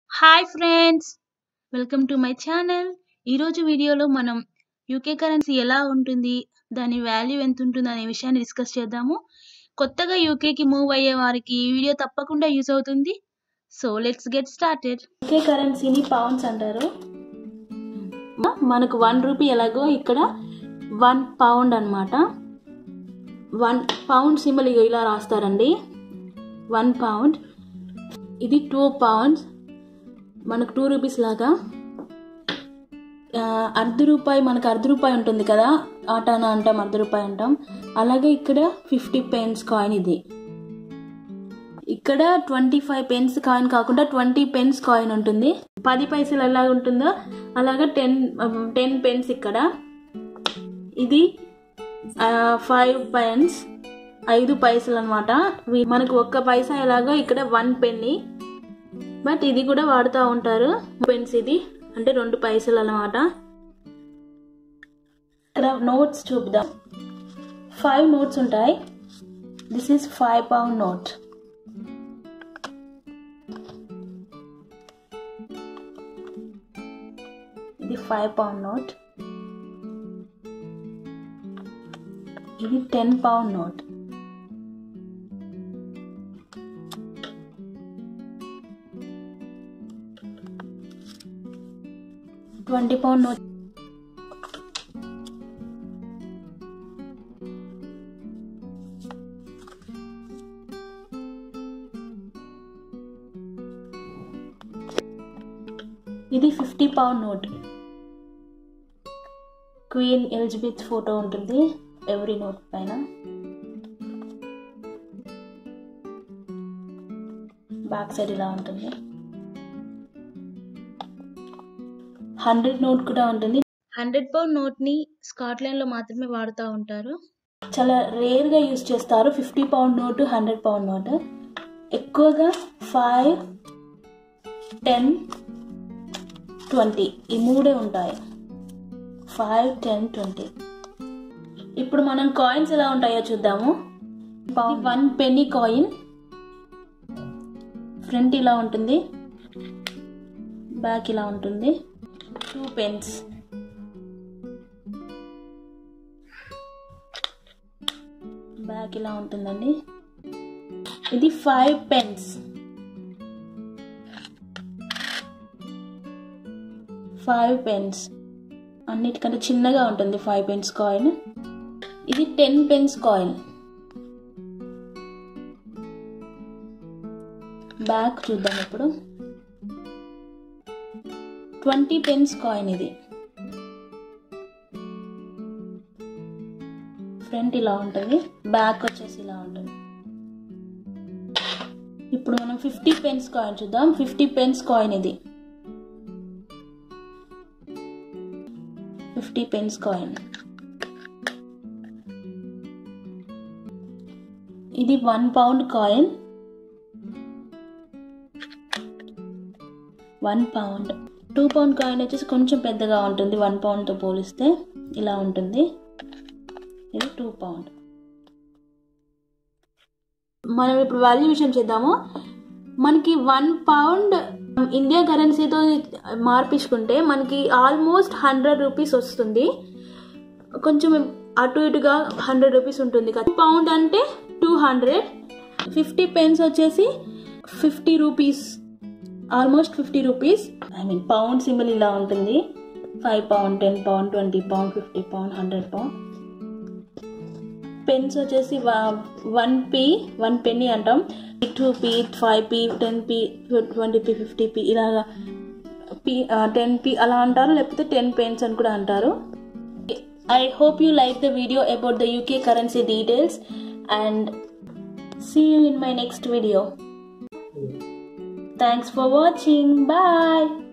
Hi friends, welcome to my channel. ఈరోజు వీడియోలో మనం యూకే కరెన్సీ ఎలా ఉంటుంది, దాని వాల్యూ ఎంత ఉంటుంది అనే విషయాన్ని డిస్కస్ చేద్దాము. కొత్తగా యూకేకి మూవ్ అయ్యే వారికి ఈ వీడియో తప్పకుండా యూజ్ అవుతుంది. So let's get started. UK కరెన్సీని పౌండ్స్ అంటారు. మనకు 1 రూపీ ఎలాగో ఇక్కడ 1 పౌండ్ అన్నమాట. 1 పౌండ్ సింబల్ ఇలా రాస్తారండి. 1 పౌండ్. ఇది 2 పౌండ్స్. మనకు 2 రూపీస్ లాగా. ₹1 మనకు ₹1 ఉంటుంది కదా, ఆటానా అంటాం, ₹1 అంటాం. అలాగే ఇక్కడ 50 పెన్స్ కాయిన్. ఇది ఇక్కడ 25 పెన్స్ కాయిన్ కాకుండా 20 పెన్స్ కాయిన్ ఉంటుంది. 10 పైసలు ఎలా ఉంటుందో అలాగా 10 పెన్స్ ఇక్కడ. ఇది 5 పెన్స్, 5 పైసలు అనమాట. మనకు 1 పైసా ఎలాగో ఇక్కడ 1 పెన్నీ, బట్ ఇది కూడా వాడుతూ ఉంటారు. పెన్స్ ఇది అంటే 2 పైసలు అన్నమాట. ఇక్కడ నోట్స్ చూద్దాం. 5 నోట్స్ ఉంటాయి. This is 5 pound note. ఇది 5 పౌండ్ నోట్. ఇది 10 పౌండ్ నోట్. £20 నోట్. ఇది 50 pound note. Queen Elizabeth photo ఉంటుంది ఎవ్రీ నోట్ పైన. బ్యాక్ సైడ్ ఇలా ఉంటుంది. 100 నోట్ కూడా ఉంటుంది. 100 పౌండ్ నోట్ ని స్కాట్లాండ్ లో మాత్రమే వాడుతూ ఉంటారు. చాలా రేర్ గా యూజ్ చేస్తారు 50 పౌండ్ నోట్, 100 పౌండ్ నోట్. ఎక్కువగా 5, 10, 20 ఈ మూడే ఉంటాయి. 5, 10, 20. ఇప్పుడు మనం కాయిన్స్ ఎలా ఉంటాయో చూద్దాము. 1 పెన్నీ కాయిన్. ఫ్రంట్ ఇలా ఉంటుంది, బ్యాక్ ఇలా ఉంటుంది. 2 పెన్స్. బ్యాక్ ఇలా ఉంటుందండి. ఇది 5 పెన్స్. 5 పెన్స్ అన్నిటికంటే చిన్నగా ఉంటుంది 5 పెన్స్ కాయిన్. ఇది 10 పెన్స్ కాయిన్. బ్యాక్ చూద్దాం ఇప్పుడు. 20 పెన్స్ కాయిన్. ఇది ఫ్రంట్ ఇలా ఉంటుంది, బ్యాక్ వచ్చేసి ఇలా ఉంటుంది. ఇప్పుడు మనం 50 పెన్స్ కాయిన్ చూద్దాం. 50 పెన్స్ కాయిన్. ఇది 50 పెన్స్ కాయిన్. ఇది 1 pound coin. 1 pound. 2 pound coin వచ్చేసి కొంచెం పెద్దగా ఉంటుంది 1 పౌండ్తో పోలిస్తే. ఇలా ఉంటుంది. ఇది 2 పౌండ్. మనం ఇప్పుడు వాల్యూ విషయం చేద్దాము. మనకి 1 పౌండ్ ఇండియా కరెన్సీతో మార్పించుకుంటే మనకి ఆల్మోస్ట్ 100 రూపీస్ వస్తుంది. కొంచెం అటు ఇటుగా 100 రూపీస్ ఉంటుంది. 2 పౌండ్ అంటే 200. 50 పెన్స్ వచ్చేసి 50 rupees, almost 50 rupees. Pound symbol ఇలా ఉంటుంది. 5 pound, 10 pound, 20 pound, 50 pound, 100 pound. Pence వచ్చేసి 1 పెన్నీ అంటాం. 2p, 5p, 10p, 20p, 50p ఇలాగా 10p అలా అంటారు, లేకపోతే 10 పెన్స్ అని కూడా అంటారు. I hope you like the video about the UK currency details and see you in my next video. Thanks for watching. Bye.